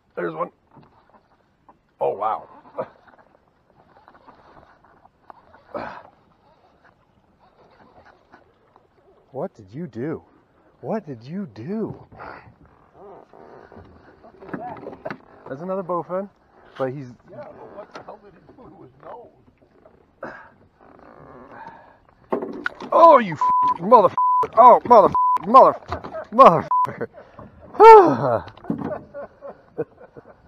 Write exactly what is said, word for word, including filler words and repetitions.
There's one. Oh, wow. What did you do? What did you do? There's another bowfin, but he's... Yeah, but what the hell did he do to his nose? Oh, you f***ing mother... Oh, mother... Mother... Mother...